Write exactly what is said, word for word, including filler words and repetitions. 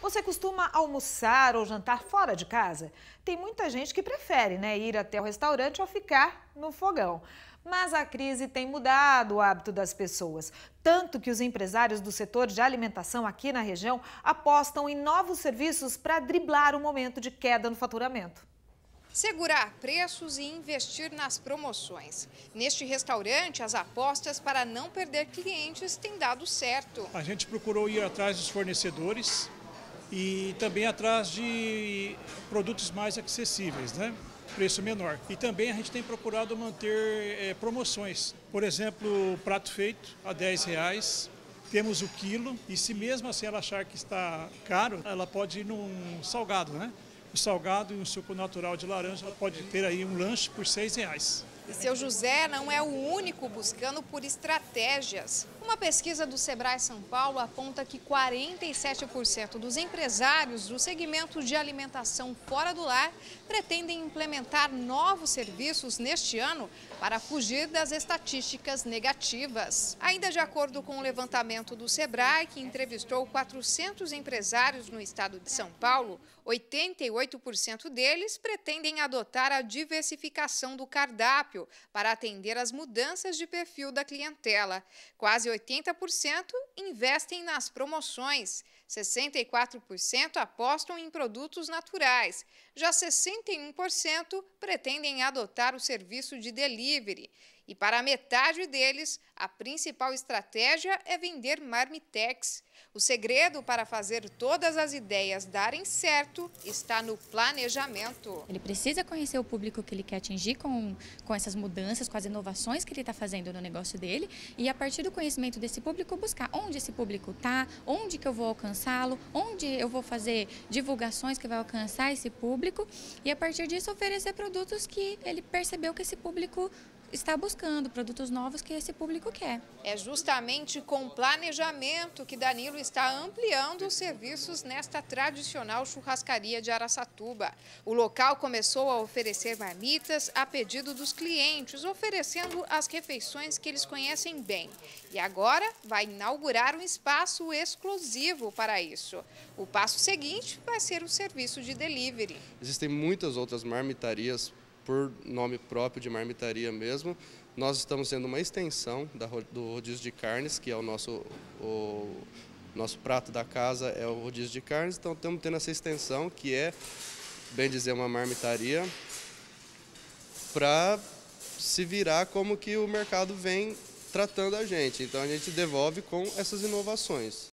Você costuma almoçar ou jantar fora de casa? Tem muita gente que prefere, né, ir até o restaurante ou ficar no fogão. Mas a crise tem mudado o hábito das pessoas. Tanto que os empresários do setor de alimentação aqui na região apostam em novos serviços para driblar o momento de queda no faturamento. Segurar preços e investir nas promoções. Neste restaurante, as apostas para não perder clientes têm dado certo. A gente procurou ir atrás dos fornecedores e também atrás de produtos mais acessíveis, né? Preço menor. E também a gente tem procurado manter é, promoções. Por exemplo, o prato feito a dez reais. Temos o quilo e se mesmo assim ela achar que está caro, ela pode ir num salgado, né? O salgado e um suco natural de laranja, ela pode ter aí um lanche por seis reais. E seu José não é o único buscando por estratégias. Uma pesquisa do Sebrae São Paulo aponta que quarenta e sete por cento dos empresários do segmento de alimentação fora do lar pretendem implementar novos serviços neste ano para fugir das estatísticas negativas. Ainda de acordo com o levantamento do Sebrae, que entrevistou quatrocentos empresários no estado de São Paulo, oitenta e oito por cento deles pretendem adotar a diversificação do cardápio para atender às mudanças de perfil da clientela. Quase oitenta por cento investem nas promoções, sessenta e quatro por cento apostam em produtos naturais, já sessenta e um por cento pretendem adotar o serviço de delivery. E para metade deles, a principal estratégia é vender marmitex. O segredo para fazer todas as ideias darem certo está no planejamento. Ele precisa conhecer o público que ele quer atingir com, com essas mudanças, com as inovações que ele está fazendo no negócio dele e, a partir do conhecimento desse público, buscar onde esse público está, onde que eu vou alcançá-lo, onde eu vou fazer divulgações que vai alcançar esse público e, a partir disso, oferecer produtos que ele percebeu que esse público está buscando, produtos novos que esse público quer. É justamente com planejamento que Danilo está ampliando os serviços nesta tradicional churrascaria de Araçatuba. O local começou a oferecer marmitas a pedido dos clientes, oferecendo as refeições que eles conhecem bem. E agora vai inaugurar um espaço exclusivo para isso. O passo seguinte vai ser o serviço de delivery. Existem muitas outras marmitarias por nome próprio de marmitaria mesmo. Nós estamos sendo uma extensão da, do rodízio de carnes, que é o nosso, o nosso prato da casa, é o rodízio de carnes. Então estamos tendo essa extensão, que é, bem dizer, uma marmitaria, para se virar como que o mercado vem tratando a gente. Então a gente devolve com essas inovações.